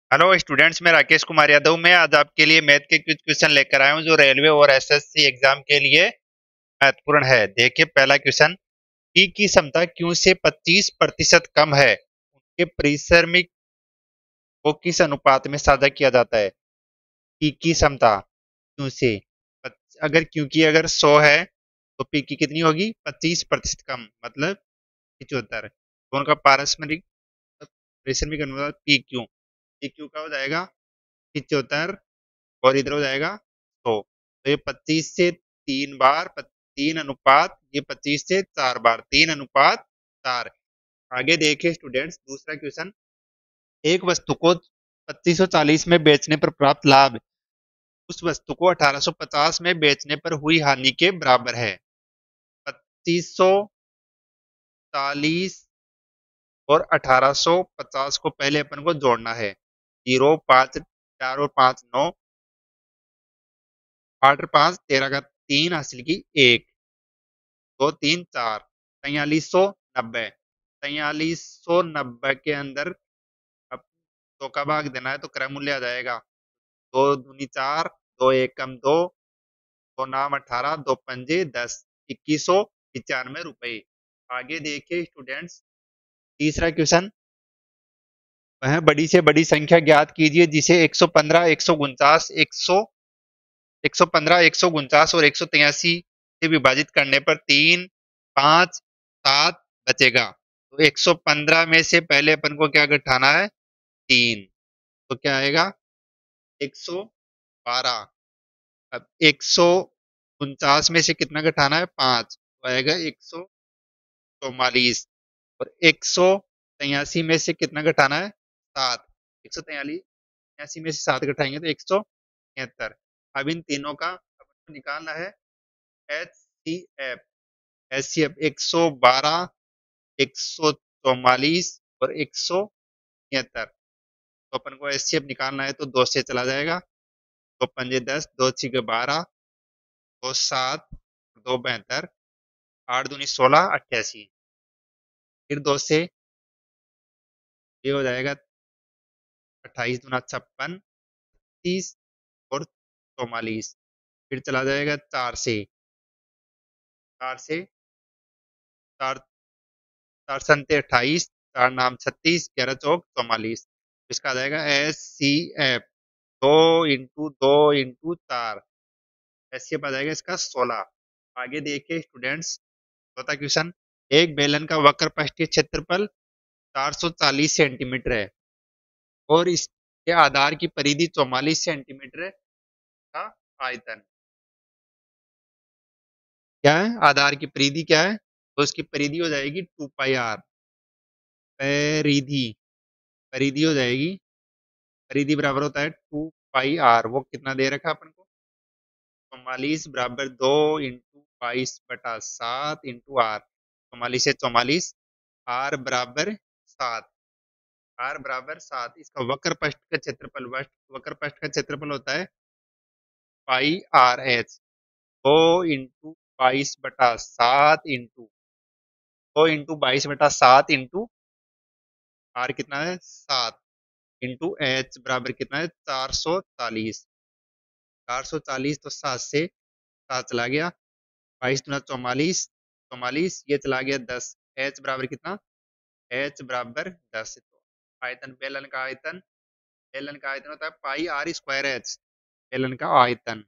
Hello students, मैं राकेश कुमार यादव। मैं आज आपके लिए मैथ के कुछ क्वेश्चन लेकर आया हूं जो रेलवे और एसएससी एग्जाम के लिए महत्वपूर्ण है। देखिए, पहला क्वेश्चन। पी की क्षमता क्यू से 25% कम है, उनके परिश्रमिक को किस अनुपात में साझा किया जाता है? पी की क्षमता क्यू से अगर क्यू की अगर 100 है तो पी की कितनी होगी? 25% कम, मतलब 75। तो उनका पारस्परिक परिश्रमिक अनुपात पी क्यू का हो जाएगा 75, और इधर हो जाएगा 100। तो ये 25 से 3 बार 3 अनुपात, ये 25 से 4 बार 3 अनुपात 4। आगे देखिए स्टूडेंट्स, दूसरा क्वेश्चन। एक वस्तु को 2540 में बेचने पर प्राप्त लाभ उस वस्तु को 1850 में बेचने पर हुई हानि के बराबर है। 2540 और 1850 को पहले अपन को जोड़ना है। 0, 5, 4 और 5 9, 8 और 5 13 का 3 हासिल की 1, 2, 3, 4, 4390। 4390 के अंदर अब 100 का भाग देना है तो क्रय मूल्य आ जाएगा। 2 दूनी 4, 2 एकम 2, 2 नाम 18, 2 पंजे 10, 2195 रुपए। आगे देखिए स्टूडेंट्स, तीसरा क्वेश्चन। वह बड़ी से बड़ी संख्या ज्ञात कीजिए जिसे 115, 149, 115, 149 और 183 से विभाजित करने पर 3, 5, 7 बचेगा। तो 115 में से पहले अपन को क्या घटाना है? 3। तो क्या आएगा? 112। अब 149 में से कितना घटाना है? 5, तो आएगा 144। और 183 में से कितना घटाना है? 7। 143 में से 7 घटाएंगे तो 173। अब इन तीनों का अपन निकालना है HCF। HCF 112, 144 और 173। तो अपन को HCF निकालना है तो 2 से चला जाएगा। 2 पंजे 10, 2 6 12, 2 7, 2 72, 8 दूनी 16, 88। फिर 2 से ये हो जाएगा 28 दूना 56, 30 और 44। फिर चला जाएगा 4 से 4, 4 संते 28, 4 नाम 36, 11 चौक 44। इसका आ जाएगा HCF 2 इंटू 4। HCF आ जाएगा इसका 16। आगे देखिए स्टूडेंट्स, चौथा क्वेश्चन। एक बेलन का वक्र पृष्ठीय क्षेत्रफल 440 सेंटीमीटर है और इसके आधार की परिधि 44 सेंटीमीटर का आयतन क्या है? आधार की परिधि क्या है? तो इसकी परिधि हो जाएगी 2 पाई आर। परिधि परिधि हो जाएगी, परिधि बराबर होता है 2 पाई आर। वो कितना दे रखा है अपन को? 44 बराबर 2 इंटू 22/7 इंटू आर। 44 से 44, आर बराबर 7। आर बराबर 7। इसका वक्र पृष्ठ का क्षेत्रफल, वक्र पृष्ठ का क्षेत्रफल होता है pi R H. 2 into 22/7 into R कितना है? 7 इंटू एच बराबर कितना है? 440। 440 तो 7 से 7 चला गया। 22 दूना 44, 44 ये चला गया 10। एच बराबर कितना? एच बराबर 10। तो आयतन, बेलन का आयतन होता है पाई आर स्क्वायर एच। बेलन का आयतन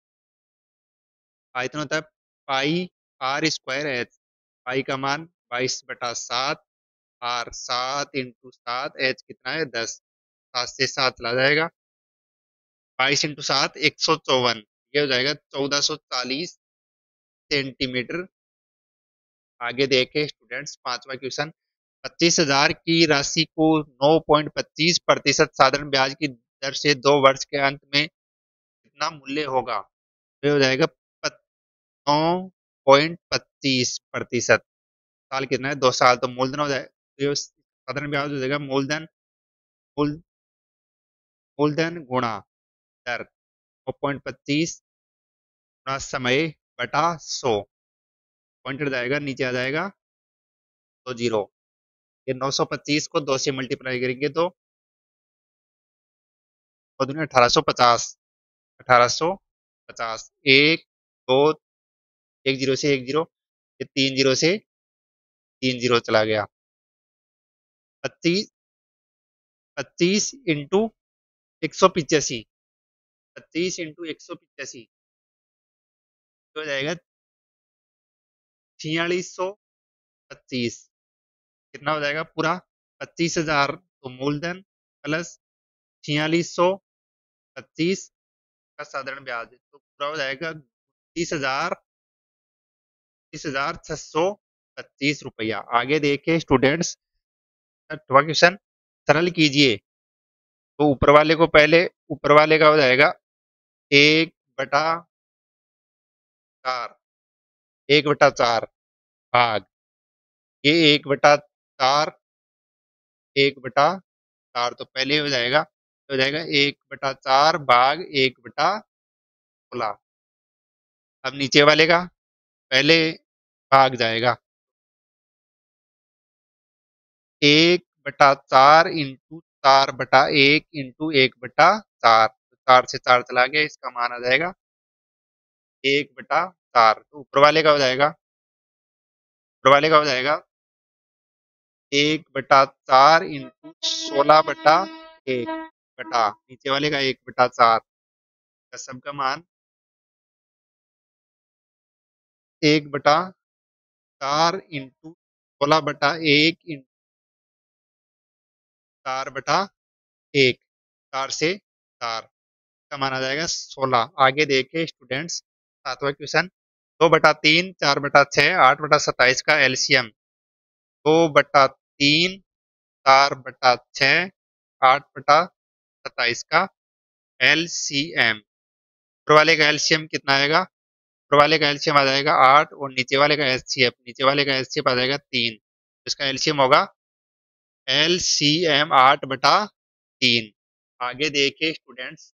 आयतन होता है pi R square H. Pi का मान 22/7, आर 7 इंटू 7, एच कितना है? 10। 7 से 7 चला जाएगा। 22 इंटू 7 154। ये हो जाएगा 1440 सेंटीमीटर। आगे देखे स्टूडेंट्स, पांचवा क्वेश्चन। 25,000 की राशि को 9.25% साधारण ब्याज की दर से 2 वर्ष के अंत में कितना मूल्य होगा? तो ये हो जाएगा 9.25%। साल कितना है? 2 साल। तो मूलधन हो जाएगा, तो ये साधारण ब्याज हो जाएगा मूल मूलधन गुणा दर। 9.25 गुणा समय बटा 100। पॉइंट हट जाएगा, नीचे आ जाएगा तो 0। ये 925 को 2 से मल्टीप्लाई करेंगे तो और दूनी 1850, 1850, एक, दो, एक जीरो से एक जीरो, ये तीन जीरो से तीन जीरो चला गया। 25, 25 इंटू 185, 25 इंटू 185 हो जाएगा 4625। कितना हो जाएगा पूरा? 25,000 तो मूलधन प्लस 4625 का साधारण ब्याज, तो पूरा हो जाएगा 30,625 रुपया। आगे देखिए स्टूडेंट्स, छठवां क्वेश्चन सरल कीजिए। तो ऊपर वाले को पहले, ऊपर वाले का हो जाएगा 1/4, 1/4 भाग ये 1/4, 1/4 तो पहले हो जाएगा 1/4 भाग 1/16। अब नीचे वाले का पहले भाग जाएगा 1/4 इंटू 4/1 इंटू 1/4, 4 से 4 चला गया, इसका मान आ जाएगा 1/4। तो ऊपर वाले का हो जाएगा, ऊपर वाले का हो जाएगा 1/4 इंटू 16/1 बटा नीचे वाले का 1/4 का सबका मान 1/4 इंटू 16/1 इंटू 4/1, 4 से 4 का मान आ जाएगा 16। आगे देखे स्टूडेंट्स, सातवां क्वेश्चन। 2/3, 4/6, 8/27 का एलसीएम। 2/3, 4/6, 8/27 का एलसीएम। ऊपर वाले का एलसीएम कितना आएगा? ऊपर वाले का एलसीएम आ जाएगा 8 और नीचे वाले का एचसीएफ, नीचे वाले का एचसीएफ आ जाएगा 3। इसका एलसीएम होगा एलसीएम 8/3। आगे देखिए स्टूडेंट्स,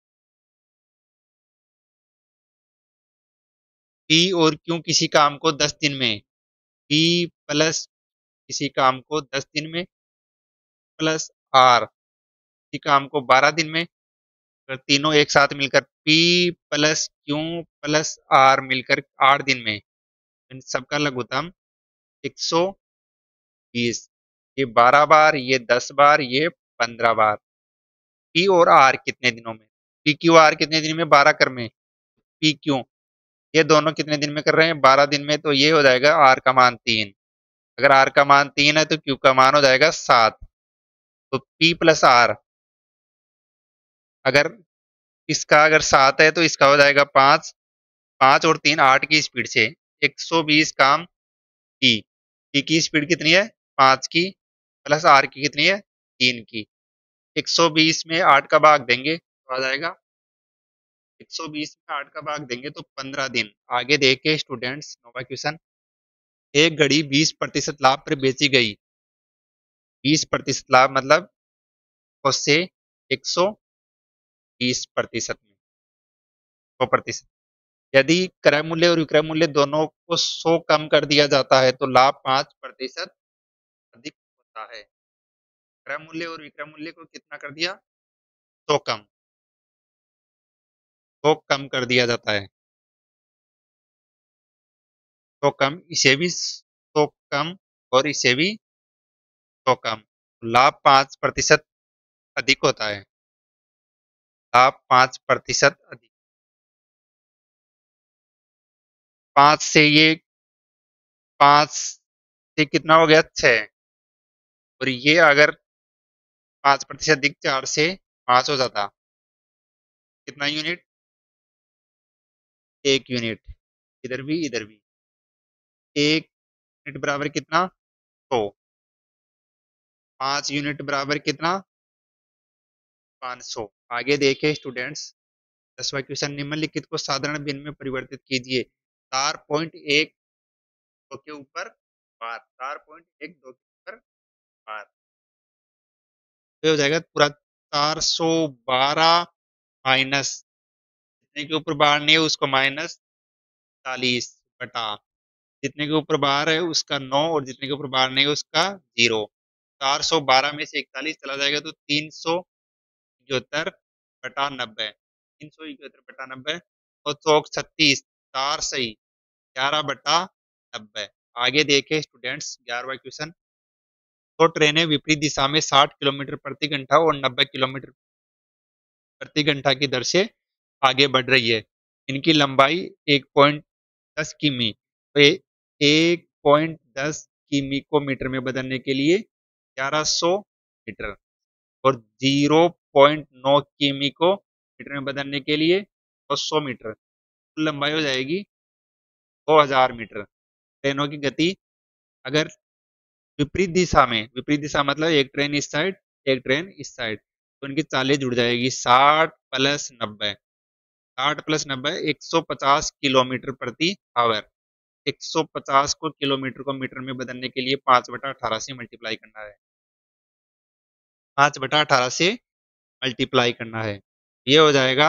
पी और क्यू किसी काम को 10 दिन में, पी प्लस किसी काम को 10 दिन में प्लस आर किसी काम को 12 दिन में, अगर तीनों एक साथ मिलकर P plus Q plus R मिलकर 8 दिन में, इन सबका लघुत्तम 120। ये 12 बार, ये 10 बार, ये 15 बार। पी और आर कितने दिनों में? पी क्यू आर कितने दिन में? 12 कर में। पी क्यू ये दोनों कितने दिन में कर रहे हैं? 12 दिन में। तो ये हो जाएगा आर का मान 3। अगर आर का मान 3 है तो क्यू का मान हो जाएगा 7। तो पी प्लस आर, अगर इसका अगर 7 है तो इसका हो जाएगा 5। 5 और 3 8 की स्पीड से 120 काम पी। पी की स्पीड कितनी है? 5 की, प्लस आर की कितनी है? 3 की। 120 में 8 का भाग देंगे तो आ जाएगा, 120 में 8 का भाग देंगे तो 15 दिन। आगे देखे स्टूडेंट्स, नौवां क्वेश्चन। एक घड़ी 20% लाभ पर बेची गई। 20% लाभ मतलब उससे 120% में, 100%। यदि क्रय मूल्य और विक्रय मूल्य दोनों को 100 कम कर दिया जाता है तो लाभ 5% अधिक होता है। क्रय मूल्य और विक्रय मूल्य को कितना कर दिया? 100 कम, 100 कम कर दिया जाता है। 100 कम, इसे भी 100 कम और इसे भी 100 कम, लाभ 5% अधिक होता है। लाभ 5% अधिक। 5 से ये, 5 से कितना हो गया? 6। और ये अगर 5% अधिक 4 से 5 हो जाता, कितना यूनिट? 1 यूनिट। इधर भी इधर भी 1 यूनिट बराबर कितना? 100। 5 यूनिट बराबर कितना? 500। आगे देखे स्टूडेंट्स, 10वां क्वेश्चन। निम्नलिखित को साधारण भिन्न में परिवर्तित कीजिए। 4.1 2 के ऊपर बार, 4.1 2 के ऊपर बार, तो हो जाएगा पूरा 412 माइनस जितने के ऊपर बार नहीं है उसको माइनस 40 बटा जितने के ऊपर बार है उसका 9 और जितने के ऊपर बार नहीं है उसका 0। 412 में से 41 चला जाएगा तो 375 बटा 90, 371/90 और चौक 36, 4 सही, 11/90। आगे देखे स्टूडेंट्स 11वां क्वेश्चन। तो ट्रेनें विपरीत दिशा में 60 किलोमीटर प्रति घंटा और 90 किलोमीटर प्रति घंटा की दर से आगे बढ़ रही है। इनकी लंबाई 1.10 किमी, तो 1.10 किमी को मीटर में बदलने के लिए 1100 मीटर और 0.9 किमी को मीटर में बदलने के लिए 200 मीटर, कुल लंबाई हो जाएगी 2000 मीटर। ट्रेनों की गति अगर विपरीत दिशा मतलब एक ट्रेन इस साइड, एक ट्रेन इस साइड, तो इनकी चालें जुड़ जाएगी। 60 + 90, 60 + 90 150 किलोमीटर प्रति आवर। 150 को किलोमीटर को मीटर में बदलने के लिए 5/18 से मल्टीप्लाई करना है। 5/18 से मल्टीप्लाई करना है, ये हो जाएगा।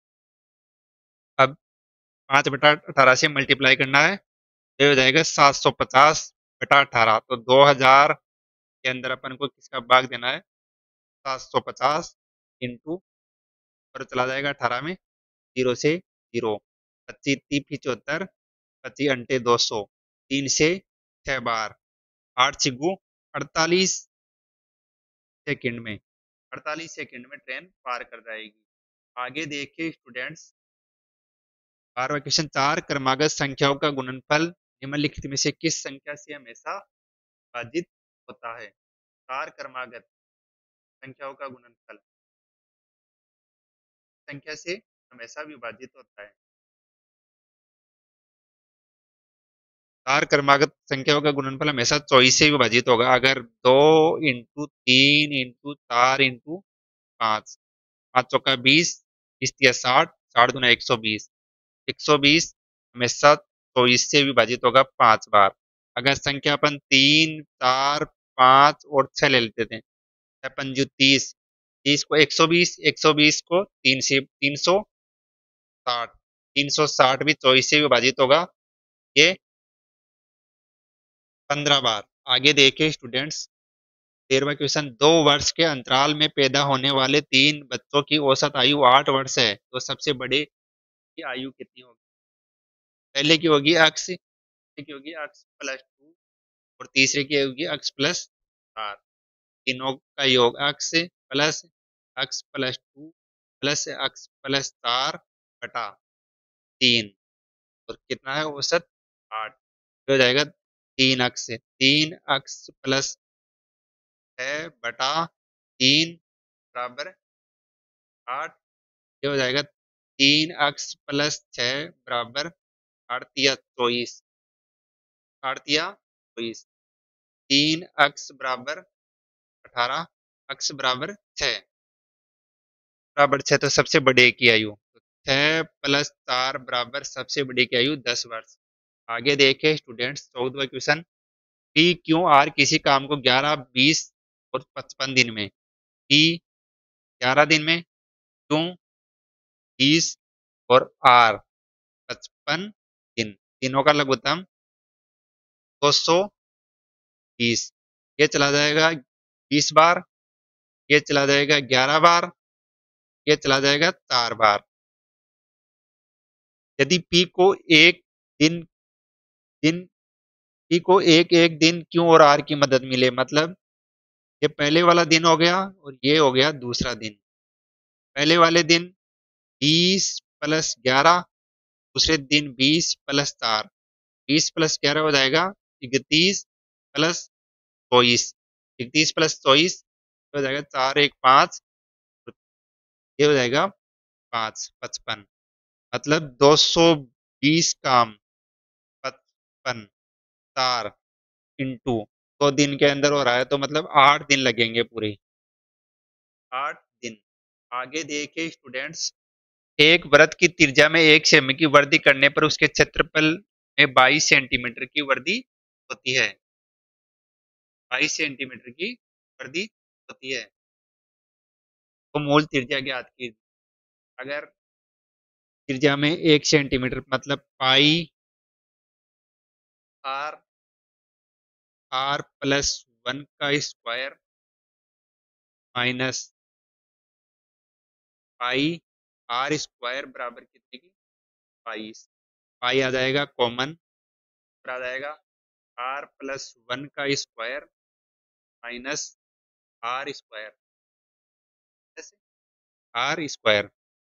अब 5/18 से मल्टीप्लाई करना है, ये हो जाएगा 750/18। तो 2000 के अंदर अपन को किसका भाग देना है, 750 इंटू, और चला जाएगा 18 में, 0 से 0, 25 30 75, 25 अंटे 200, 3 से 6 बार, 8 छिगु 48 सेकंड में, 48 सेकंड में ट्रेन पार कर जाएगी। आगे देखिए स्टूडेंट्स 12वां क्वेश्चन। 4 क्रमागत संख्याओं का गुणनफल निम्नलिखित में से किस संख्या से हमेशा विभाजित होता है। 4 क्रमागत संख्याओं का गुणनफल संख्या से हमेशा विभाजित होता है। 4 क्रमागत संख्याओं का गुणनफल हमेशा 24 से विभाजित होगा। अगर 2 इंटू 3 इंटू 4 इंटू 5, 5 चौका 20, 20 तिया 60, 60 दूना 120, 120 हमेशा 24 से विभाजित होगा 5 बार। अगर संख्या अपन 3 4 5 और 6 ले लेते थे, 6 30, 30 को 120, 120 को 3 से 360, 360 भी 24 से विभाजित होगा, ये 15 बार। आगे देखिए स्टूडेंट्स 13वां क्वेश्चन। 2 वर्ष के अंतराल में पैदा होने वाले 3 बच्चों की औसत आयु 8 वर्ष है, तो सबसे बड़े की आयु कितनी होगी। पहले की होगी x, दूसरे की होगी x + 2 और तीसरे की होगी x + 4। तीनों का योग x + 2 x + 4 बटा 3, और कितना है औसत 8, हो जाएगा 3x, 3x + 6 बटा 3 बराबर 8, ये हो जाएगा 3x + 6 बराबर 8 तिया 24, 8 तिया 24, 3x बराबर 18, x बराबर 6, बराबर 6, तो सबसे बड़े की आयु 6 + 4 बराबर सबसे बड़ी की आयु 10 वर्ष। आगे देखे स्टूडेंट्स 14वां क्वेश्चन। पी क्यू आर किसी काम को 11 20 और 55 दिन में, पी 11 दिन में, क्यू 20 और आर 55 दिन, तीनों का लघुत्तम 220। ये चला जाएगा 20 बार, ये चला जाएगा 11 बार, ये चला जाएगा 4 बार। यदि पी को एक दिन दिन पी को एक एक दिन क्यू और आर की मदद मिले, मतलब ये पहले वाला दिन हो गया और ये हो गया दूसरा दिन। पहले वाले दिन 20 + 11, दूसरे दिन 20 + 4, 20 + 11 हो जाएगा 31 + 24, 31 + 24 हो जाएगा 4 1 5, ये हो जाएगा 5 55, मतलब 220 काम 55 4 इंटू 2 दिन के अंदर हो रहा है, तो मतलब 8 दिन लगेंगे पूरे, 8 दिन। आगे देखिए स्टूडेंट्स, एक वृत्त की त्रिज्या में 1 सेमी की वृद्धि करने पर उसके क्षेत्रफल में 22 सेंटीमीटर की वृद्धि होती है। 22 सेंटीमीटर की वृद्धि होती है, तो मूल त्रिज्या ज्ञात की। अगर त्रिज्या में 1 सेंटीमीटर मतलब पाई आर, r + 1 का square minus pi R square बराबर कितने की 22। पाई आ जाएगा कॉमन, आ जाएगा आर प्लस 1 का square minus R square, R square.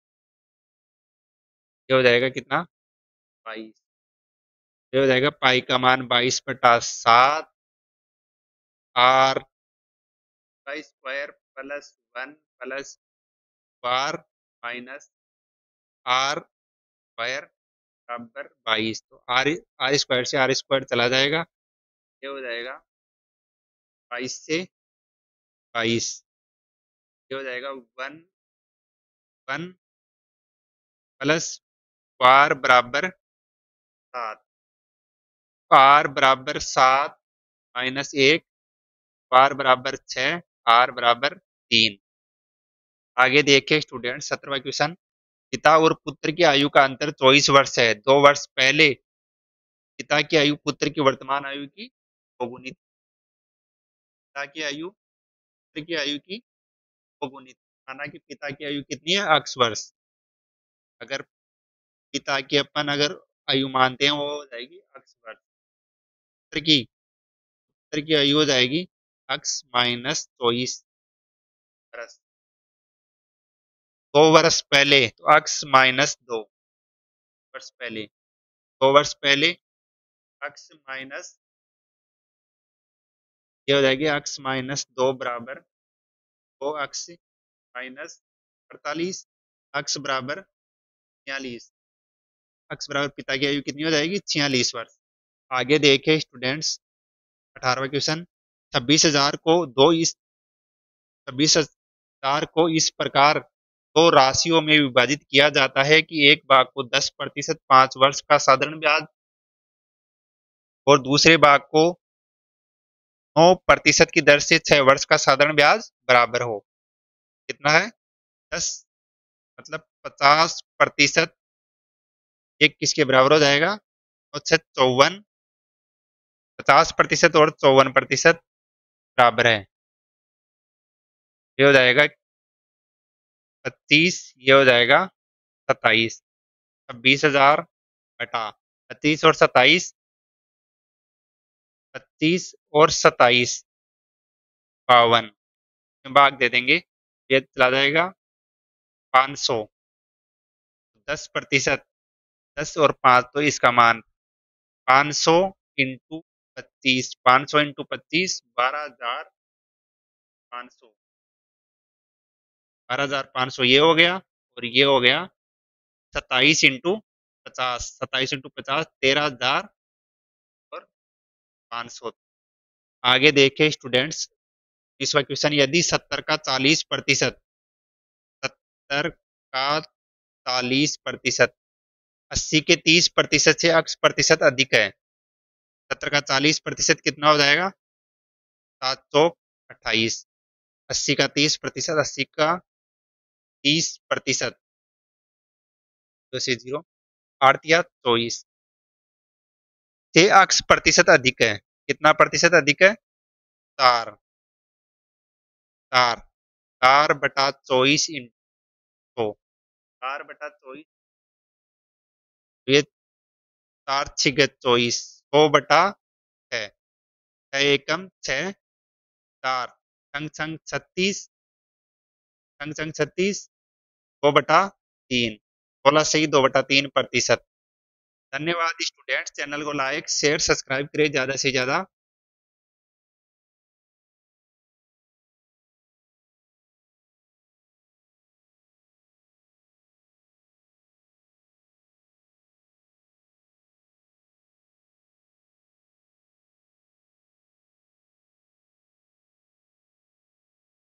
ये हो जाएगा कितना 22। ये हो जाएगा पाई का मान 22/7 आर का square plus 1 plus R minus R square बराबर 22। तो आर आर स्क्वायर से आर स्क्वायर चला जाएगा। ये हो जाएगा 22 से 22। ये हो जाएगा 1 प्लस आर बराबर 7। आर बराबर 7 माइनस 1, आर बराबर 6, आर बराबर 3। आगे देखिए स्टूडेंट 17वां क्वेश्चन। पिता और पुत्र की आयु का अंतर 24 वर्ष है। 2 वर्ष पहले पिता की आयु पुत्र की वर्तमान आयु की दोगुनी। पिता की आयु पुत्र की आयु की दोगुनी। माना कि पिता की आयु कितनी है 8 वर्ष। अगर पिता की अपन अगर आयु मानते हैं वो हो जाएगी 8 वर्ष। पुत्र की आयु हो जाएगी x माइनस 24 वर्ष। 2 वर्ष पहले तो x माइनस 2 वर्ष पहले। 2 वर्ष पहले x माइनस, ये हो जाएगी x माइनस 2 बराबर 2x माइनस 48, x बराबर 46। x बराबर पिता की आयु कितनी हो जाएगी 46 वर्ष। आगे देखे स्टूडेंट्स 18वां क्वेश्चन। 26,000 को इस प्रकार दो राशियों में विभाजित किया जाता है कि एक भाग को 10% 5 वर्ष का साधारण ब्याज और दूसरे भाग को 9% की दर से 6 वर्ष का साधारण ब्याज बराबर हो। कितना है 10 मतलब 50%। एक किसके बराबर हो जाएगा और 54, 50% और 54% बराबर है। ये हो जाएगा 25, ये हो जाएगा 27। 26,000 बटा 25 और 27, 25 और 27 52 में भाग दे देंगे। ये चला जाएगा 500। 10%, 10 और 5 तो इसका मान 500 इंटू 25, 500 इंटू 25 12,500। 12,500 ये हो गया और ये हो गया 27 इंटू 50, 27 इंटू 50 13,500। आगे देखे स्टूडेंट्स 20वां क्वेश्चन। यदि 70 का 40%, 80 के 30% से 8% अधिक है। 70 का 40% कितना हो जाएगा 728। 80 का 30%, 80 का 30% दो से 0 8 या 24 से 8% अधिक है। कितना प्रतिशत अधिक है 4। 4 4 बटा 24 इंटू 4/24। ये 4 6 24 100/6। 6 एकम 6 4 संग संग 36, संग संग 36 2/3। 16 से ही 2/3%। धन्यवाद स्टूडेंट्स। चैनल को लाइक शेयर सब्सक्राइब करें ज्यादा से ज्यादा।